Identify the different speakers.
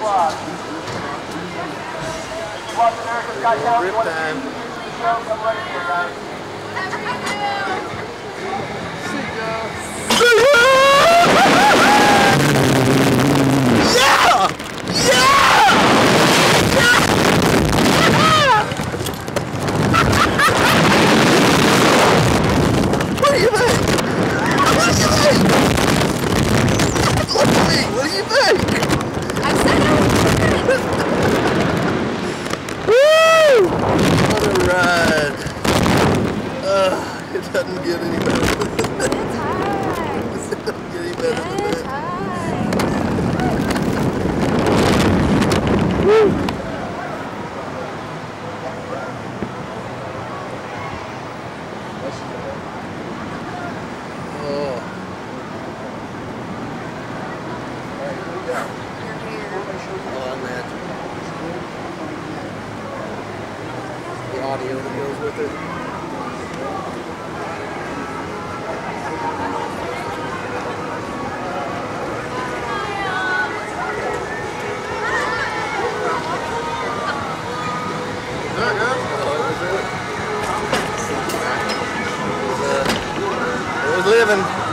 Speaker 1: Rip time. Yeah! Yeah! What do you think? What do you think? Look at me. What do you think?
Speaker 2: I said I was
Speaker 1: Woo! What a ride. It doesn't get any better.
Speaker 2: It's high.
Speaker 1: It doesn't get any better than
Speaker 2: It's
Speaker 1: that.
Speaker 2: high.
Speaker 1: Woo! Oh. Oh, imagine. The audio that goes with it. It was living.